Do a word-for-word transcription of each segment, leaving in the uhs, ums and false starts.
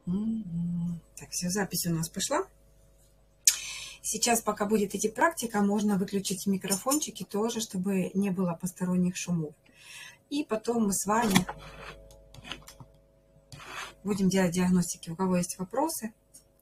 Мгм. Так, все, запись у нас пошла. Сейчас, пока будет идти практика, можно выключить микрофончики тоже, чтобы не было посторонних шумов. И потом мы с вами будем делать диагностики. У кого есть вопросы,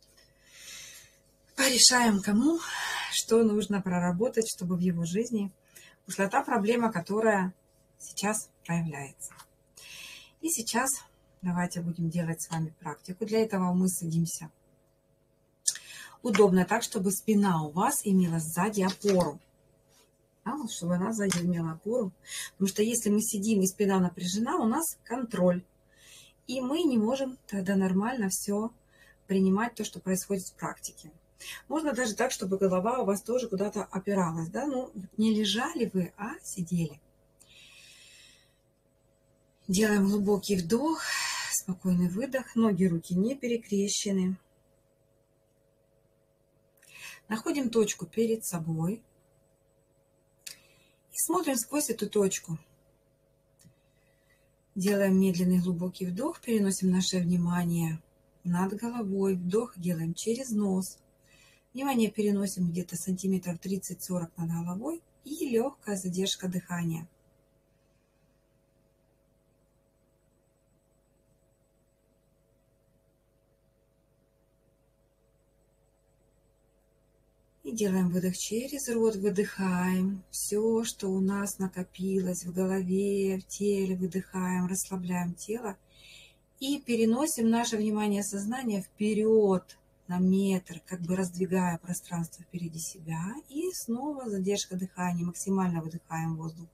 порешаем, кому что нужно проработать, чтобы в его жизни ушла та проблема, которая сейчас проявляется. И сейчас давайте будем делать с вами практику. Для этого мы садимся удобно так, чтобы спина у вас имела сзади опору. Да, вот чтобы она сзади имела опору. Потому что если мы сидим и спина напряжена, у нас контроль. И мы не можем тогда нормально все принимать, то, что происходит в практике. Можно даже так, чтобы голова у вас тоже куда-то опиралась. Да? Ну, не лежали вы, а сидели. Делаем глубокий вдох, спокойный выдох. Ноги, руки не перекрещены. Находим точку перед собой. И смотрим сквозь эту точку. Делаем медленный глубокий вдох, переносим наше внимание над головой. Вдох делаем через нос. Внимание переносим где-то сантиметров тридцать-сорок над головой. И легкая задержка дыхания. И делаем выдох через рот, выдыхаем. Все, что у нас накопилось в голове, в теле, выдыхаем, расслабляем тело. И переносим наше внимание, сознание вперед на метр, как бы раздвигая пространство впереди себя. И снова задержка дыхания, максимально выдыхаем воздух.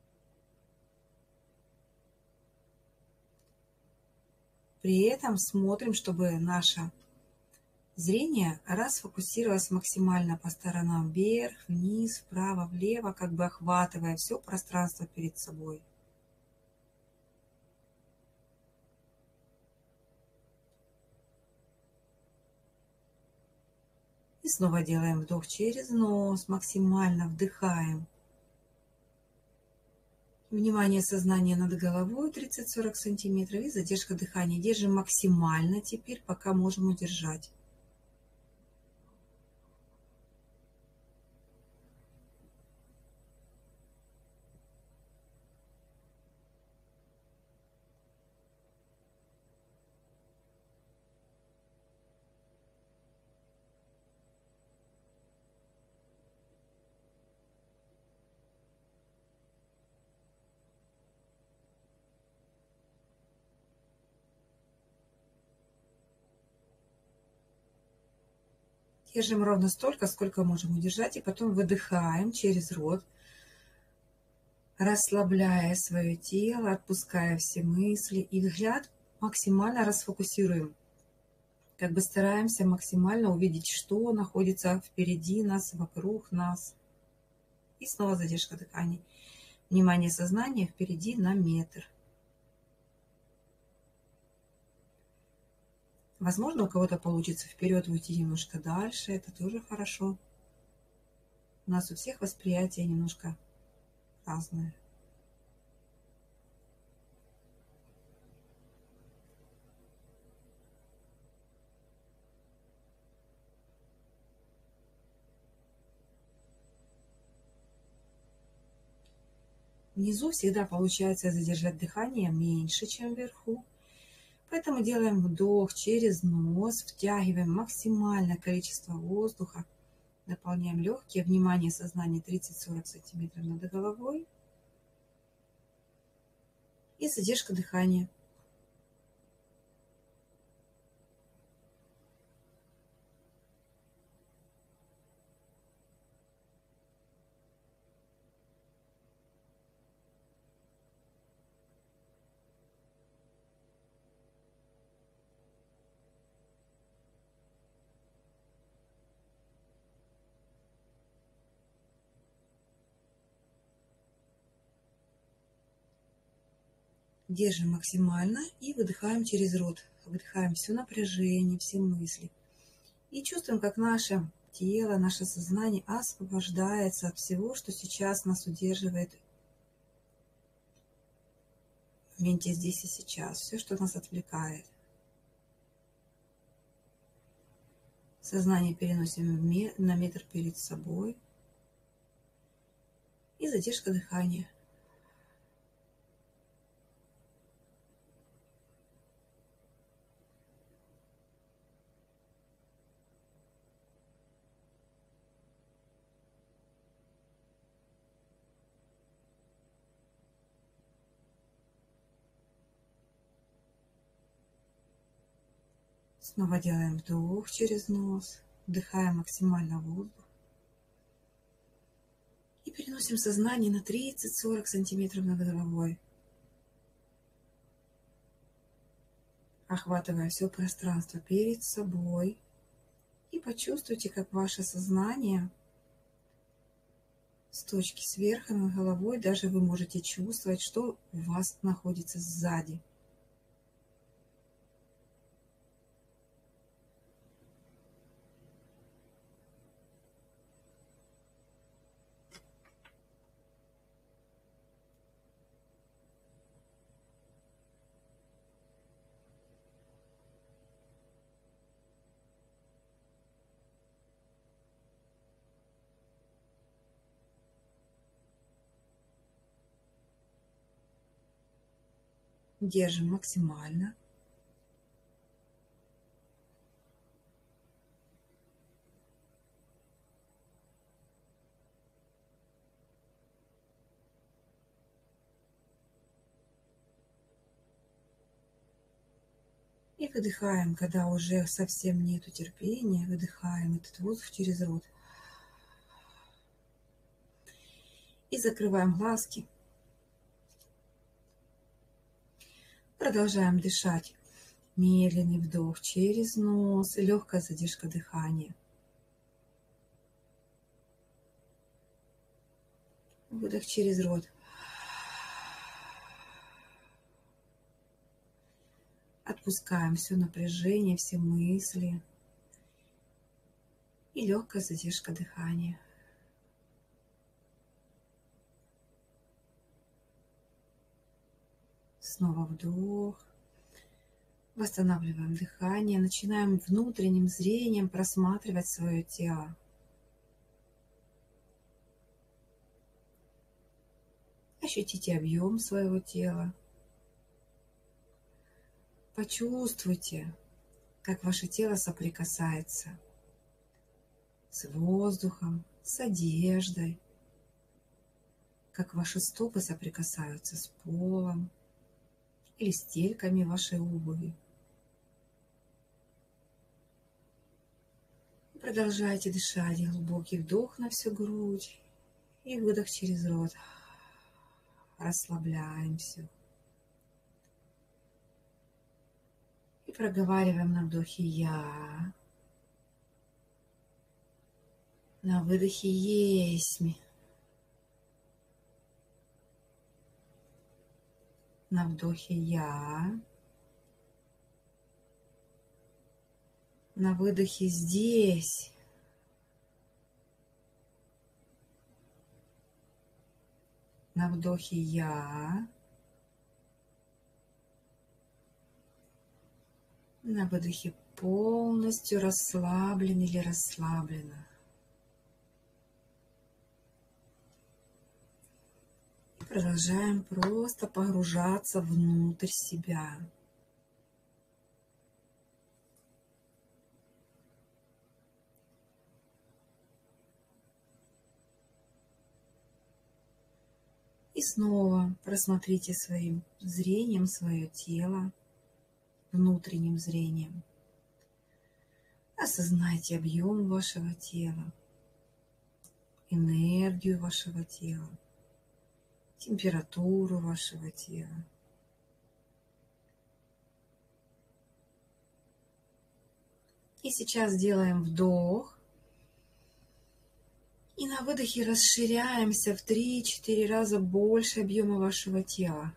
При этом смотрим, чтобы наше зрение расфокусировалось максимально по сторонам, вверх, вниз, вправо, влево, как бы охватывая все пространство перед собой. И снова делаем вдох через нос, максимально вдыхаем. Внимание, сознание над головой тридцать-сорок сантиметров и задержка дыхания. Держим максимально теперь, пока можем удержать. Держим ровно столько, сколько можем удержать, и потом выдыхаем через рот, расслабляя свое тело, отпуская все мысли, и взгляд максимально расфокусируем. Как бы стараемся максимально увидеть, что находится впереди нас, вокруг нас. И снова задержка дыхания. Внимание, сознание впереди на метр. Возможно, у кого-то получится вперед уйти немножко дальше, это тоже хорошо. У нас у всех восприятие немножко разное. Внизу всегда получается задержать дыхание меньше, чем вверху. Поэтому делаем вдох через нос, втягиваем максимальное количество воздуха, наполняем легкие, внимание, сознание тридцать-сорок сантиметров над головой и задержка дыхания. Держим максимально и выдыхаем через рот. Выдыхаем все напряжение, все мысли. И чувствуем, как наше тело, наше сознание освобождается от всего, что сейчас нас удерживает в моменте здесь и сейчас. Все, что нас отвлекает. Сознание переносим на метр перед собой. И задержка дыхания. Снова делаем вдох через нос, вдыхаем максимально воздух. И переносим сознание на тридцать-сорок сантиметров над головой. Охватывая все пространство перед собой. И почувствуйте, как ваше сознание с точки сверху над головой, даже вы можете чувствовать, что у вас находится сзади. Держим максимально. И выдыхаем, когда уже совсем нету терпения, выдыхаем этот воздух через рот. И закрываем глазки. Продолжаем дышать. Медленный вдох через нос и легкая задержка дыхания. Выдох через рот. Отпускаем все напряжение, все мысли. И легкая задержка дыхания. Снова вдох. Восстанавливаем дыхание. Начинаем внутренним зрением просматривать свое тело. Ощутите объем своего тела. Почувствуйте, как ваше тело соприкасается с воздухом, с одеждой, как ваши стопы соприкасаются с полом или стельками вашей обуви. Продолжайте дышать. Глубокий вдох на всю грудь и выдох через рот. Расслабляемся. И проговариваем на вдохе «Я». На выдохе «Есмь». На вдохе «Я». На выдохе «Здесь». На вдохе «Я». На выдохе полностью расслаблен или расслаблена. Продолжаем просто погружаться внутрь себя. И снова просмотрите своим зрением свое тело, внутренним зрением. Осознайте объем вашего тела, энергию вашего тела, температуру вашего тела. И сейчас делаем вдох. И на выдохе расширяемся в три-четыре раза больше объема вашего тела.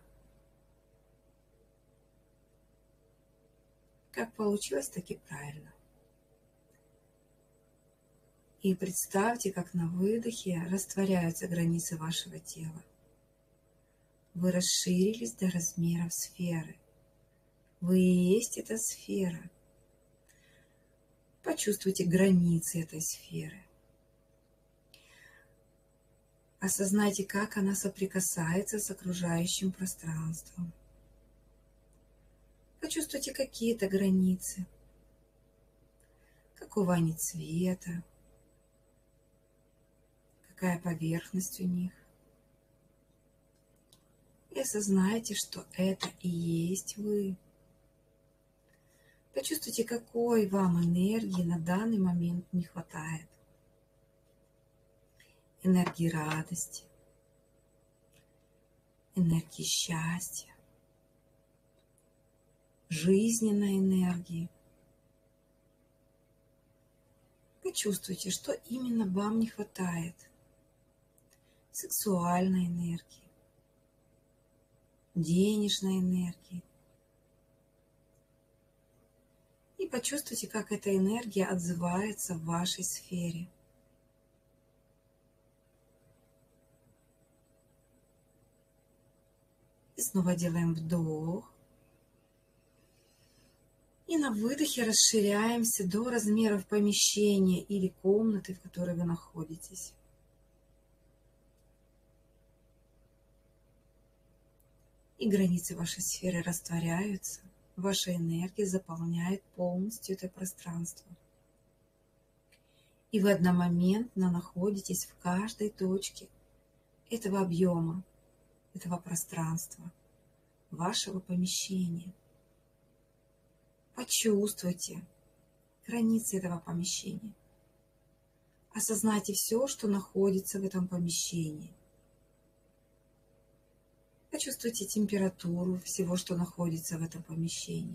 Как получилось, так и правильно. И представьте, как на выдохе растворяются границы вашего тела. Вы расширились до размеров сферы. Вы и есть эта сфера. Почувствуйте границы этой сферы. Осознайте, как она соприкасается с окружающим пространством. Почувствуйте какие-то границы. Какого они цвета, какая поверхность у них. И осознайте, что это и есть вы. Почувствуйте, какой вам энергии на данный момент не хватает. Энергии радости, энергии счастья, жизненной энергии. Почувствуйте, что именно вам не хватает. Сексуальной энергии, денежной энергии. И почувствуйте, как эта энергия отзывается в вашей сфере. И снова делаем вдох. И на выдохе расширяемся до размеров помещения или комнаты, в которой вы находитесь. И границы вашей сферы растворяются. Ваша энергия заполняет полностью это пространство. И вы одномоментно находитесь в каждой точке этого объема, этого пространства, вашего помещения. Почувствуйте границы этого помещения. Осознайте все, что находится в этом помещении. Почувствуйте температуру всего, что находится в этом помещении.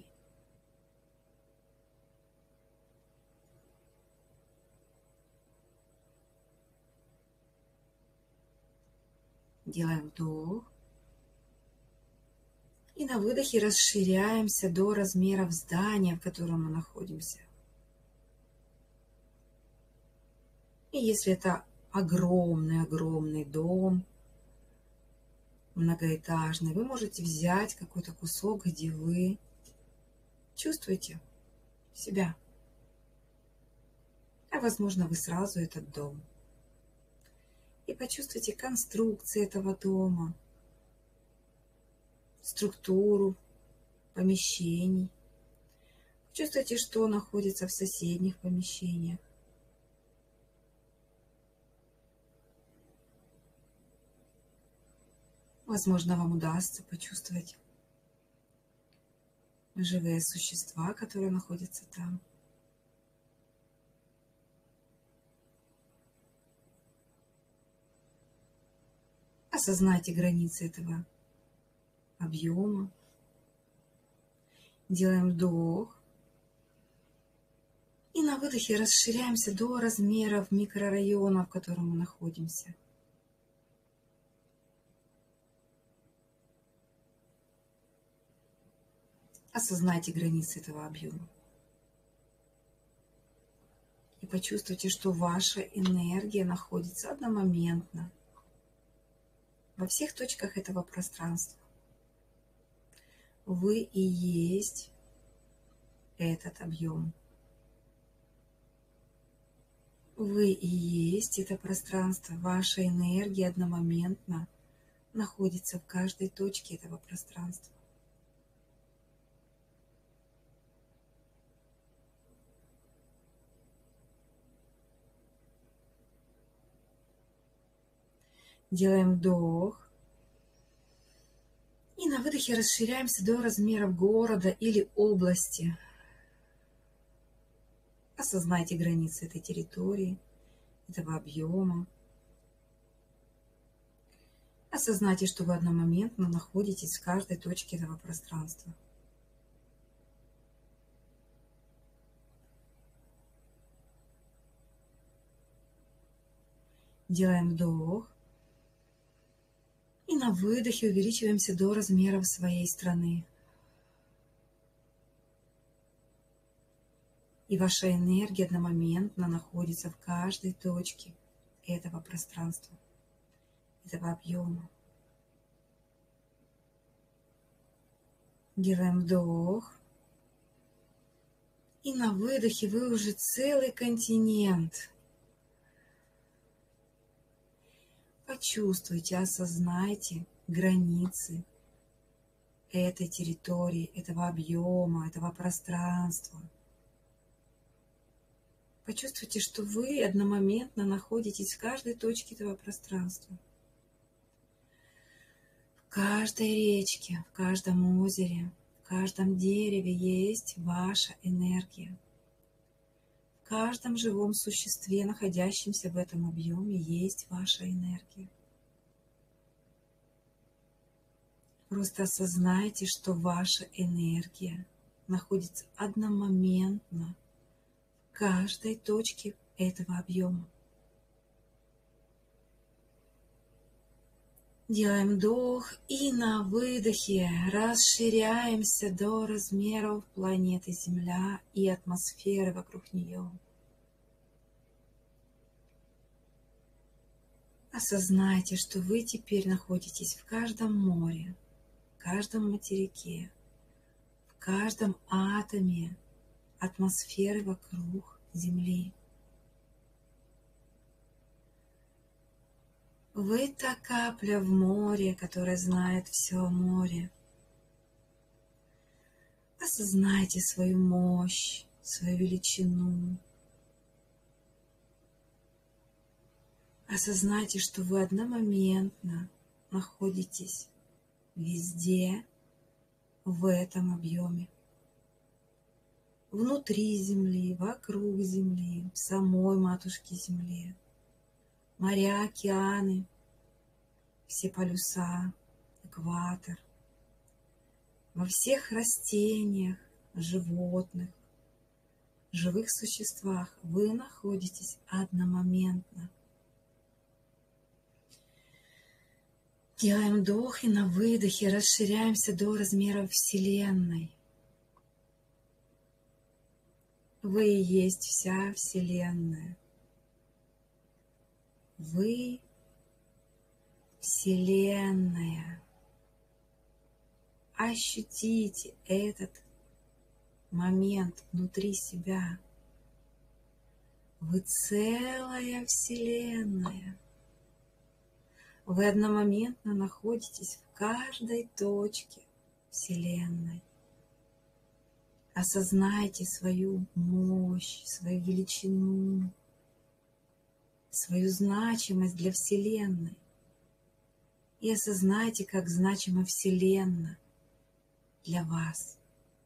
Делаем вдох. И на выдохе расширяемся до размеров здания, в котором мы находимся. И если это огромный-огромный дом, многоэтажный, вы можете взять какой-то кусок, где вы чувствуете себя. А возможно, вы сразу этот дом. И почувствуйте конструкцию этого дома, структуру помещений. Чувствуйте, что находится в соседних помещениях. Возможно, вам удастся почувствовать живые существа, которые находятся там. Осознайте границы этого объема. Делаем вдох. И на выдохе расширяемся до размеров микрорайона, в котором мы находимся. Осознайте границы этого объема. И почувствуйте, что ваша энергия находится одномоментно во всех точках этого пространства. Вы и есть этот объем. Вы и есть это пространство. Ваша энергия одномоментно находится в каждой точке этого пространства. Делаем вдох. И на выдохе расширяемся до размеров города или области. Осознайте границы этой территории, этого объема. Осознайте, что вы одномоментно находитесь в каждой точке этого пространства. Делаем вдох. И на выдохе увеличиваемся до размеров своей страны. И ваша энергия одномоментно находится в каждой точке этого пространства, этого объема. Делаем вдох. И на выдохе вы уже целый континент. Почувствуйте, осознайте границы этой территории, этого объема, этого пространства. Почувствуйте, что вы одномоментно находитесь в каждой точке этого пространства. В каждой речке, в каждом озере, в каждом дереве есть ваша энергия. В каждом живом существе, находящемся в этом объеме, есть ваша энергия. Просто осознайте, что ваша энергия находится одномоментно в каждой точке этого объема. Делаем вдох и на выдохе расширяемся до размеров планеты Земля и атмосферы вокруг нее. Осознайте, что вы теперь находитесь в каждом море, в каждом материке, в каждом атоме атмосферы вокруг Земли. Вы та капля в море, которая знает все о море. Осознайте свою мощь, свою величину. Осознайте, что вы одномоментно находитесь везде в этом объеме. Внутри Земли, вокруг Земли, в самой Матушке Земле. Моря, океаны, все полюса, экватор. Во всех растениях, животных, живых существах вы находитесь одномоментно. Делаем вдох и на выдохе расширяемся до размеров Вселенной. Вы и есть вся Вселенная. Вы Вселенная. Ощутите этот момент внутри себя. Вы целая Вселенная. Вы одномоментно находитесь в каждой точке Вселенной. Осознайте свою мощь, свою величину, свою значимость для Вселенной. И осознайте, как значима Вселенная для вас.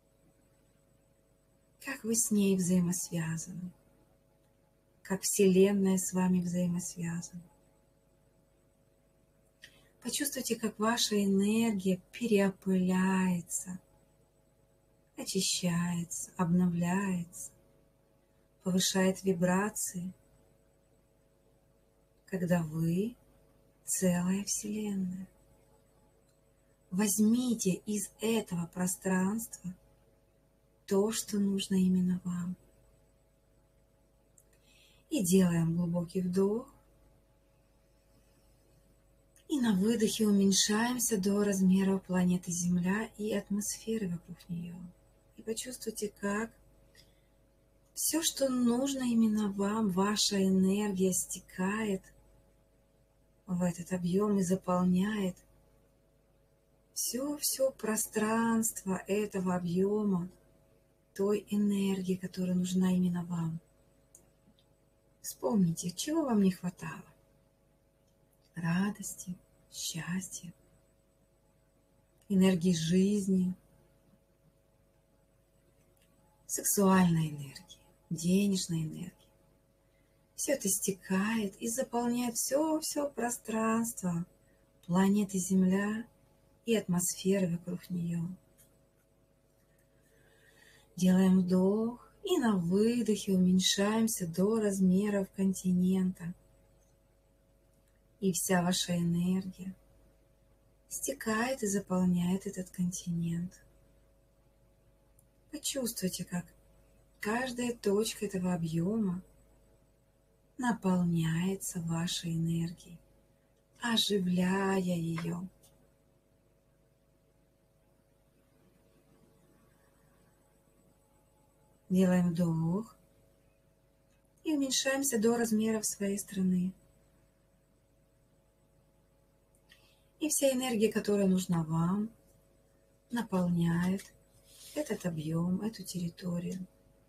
Как вы с ней взаимосвязаны. Как Вселенная с вами взаимосвязана. Почувствуйте, как ваша энергия переопыляется, очищается, обновляется, повышает вибрации, когда вы целая Вселенная. Возьмите из этого пространства то, что нужно именно вам. И делаем глубокий вдох. И на выдохе уменьшаемся до размеров планеты Земля и атмосферы вокруг нее. И почувствуйте, как все, что нужно именно вам, ваша энергия стекает в этот объем и заполняет все-все пространство этого объема, той энергии, которая нужна именно вам. Вспомните, чего вам не хватало. Радости, счастья, энергии жизни, сексуальной энергии, денежной энергии. Все это стекает и заполняет все-все пространство планеты Земля и атмосферы вокруг нее. Делаем вдох и на выдохе уменьшаемся до размеров континента. И вся ваша энергия стекает и заполняет этот континент. Почувствуйте, как каждая точка этого объема наполняется вашей энергией, оживляя ее. Делаем вдох. И уменьшаемся до размеров своей страны. И вся энергия, которая нужна вам, наполняет этот объем, эту территорию.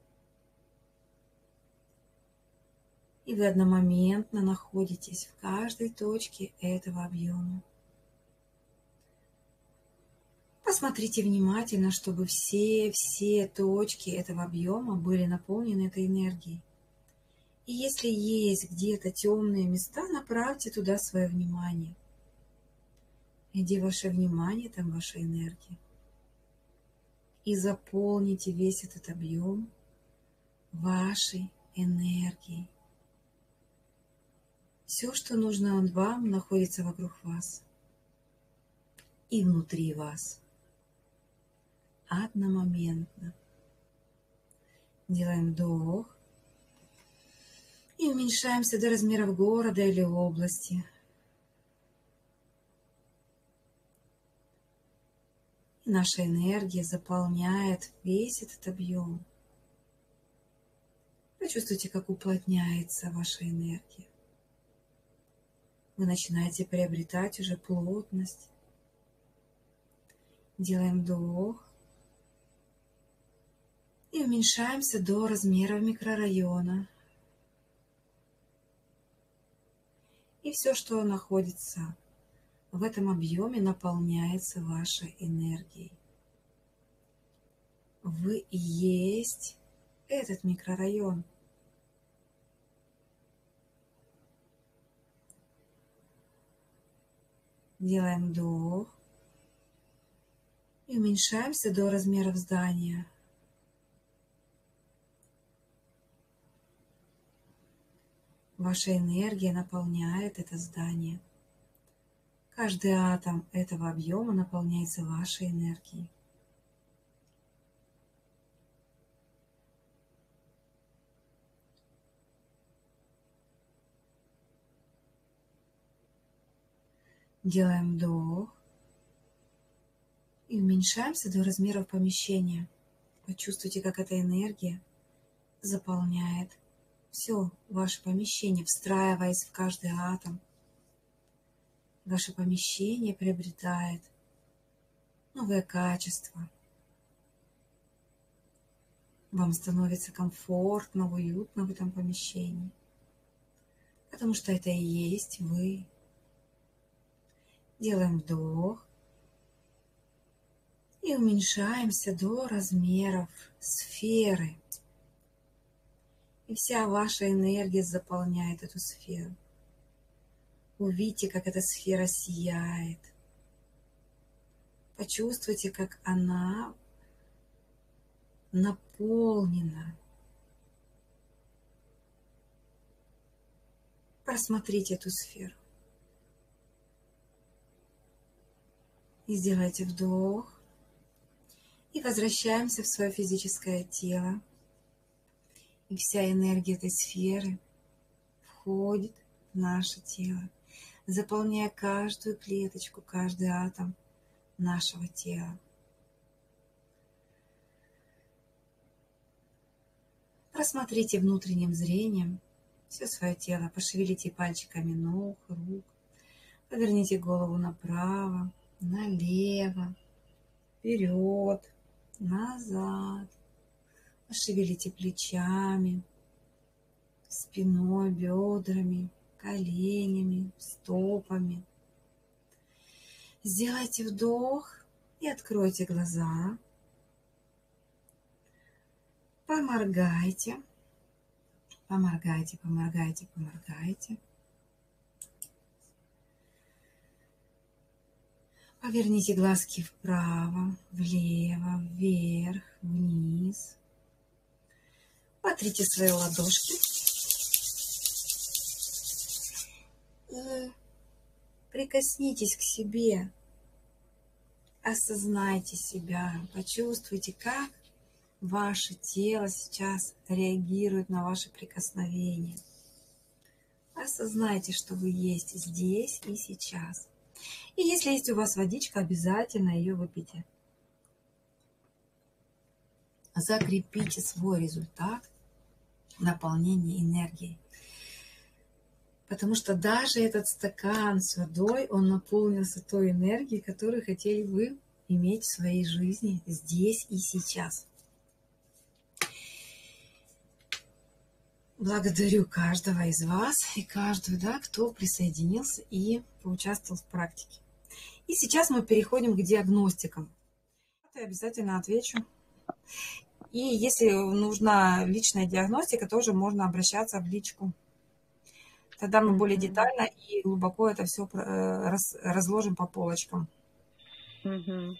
И вы одномоментно находитесь в каждой точке этого объема. Посмотрите внимательно, чтобы все-все точки этого объема были наполнены этой энергией. И если есть где-то темные места, направьте туда свое внимание. И где ваше внимание, там ваша энергия. И заполните весь этот объем вашей энергией. Все, что нужно вам, находится вокруг вас и внутри вас. Одномоментно. Делаем вдох. И уменьшаемся до размеров города или области. И наша энергия заполняет весь этот объем. Почувствуйте, как уплотняется ваша энергия. Вы начинаете приобретать уже плотность. Делаем вдох. И уменьшаемся до размеров микрорайона. И все, что находится в этом объеме, наполняется вашей энергией. Вы и есть этот микрорайон. Делаем вдох. И уменьшаемся до размеров здания. Ваша энергия наполняет это здание. Каждый атом этого объема наполняется вашей энергией. Делаем вдох. И уменьшаемся до размеров помещения. Почувствуйте, как эта энергия заполняет все ваше помещение, встраиваясь в каждый атом. Ваше помещение приобретает новое качество. Вам становится комфортно, уютно в этом помещении, потому что это и есть вы. Делаем вдох и уменьшаемся до размеров сферы. И вся ваша энергия заполняет эту сферу. Увидите, как эта сфера сияет. Почувствуйте, как она наполнена. Просмотрите эту сферу. И сделайте вдох. И возвращаемся в свое физическое тело. И вся энергия этой сферы входит в наше тело, заполняя каждую клеточку, каждый атом нашего тела. Просмотрите внутренним зрением все свое тело, пошевелите пальчиками ног, рук, поверните голову направо, налево, вперед, назад. Пошевелите плечами, спиной, бедрами, коленями, стопами. Сделайте вдох и откройте глаза. Поморгайте, поморгайте, поморгайте, поморгайте. Поверните глазки вправо, влево, вверх, вниз. Потрите свои ладошки и прикоснитесь к себе. Осознайте себя, почувствуйте, как ваше тело сейчас реагирует на ваше прикосновение. Осознайте, что вы есть здесь и сейчас. И если есть у вас водичка, обязательно ее выпейте. закрепите свой результат наполнения энергией. Потому что даже этот стакан с водой, он наполнился той энергией, которую хотели вы иметь в своей жизни здесь и сейчас. Благодарю каждого из вас и каждую, да, кто присоединился и поучаствовал в практике. И сейчас мы переходим к диагностикам. Я обязательно отвечу. И если нужна личная диагностика, тоже можно обращаться в личку. Тогда мы более детально и глубоко это все разложим по полочкам. Угу.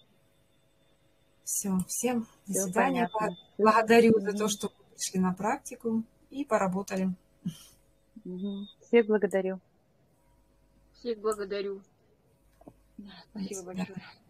Все, всем до Всё свидания. понятно. Благодарю Угу. за то, что вы пришли на практику и поработали. Угу. Всех благодарю. Всех благодарю. Спасибо большое.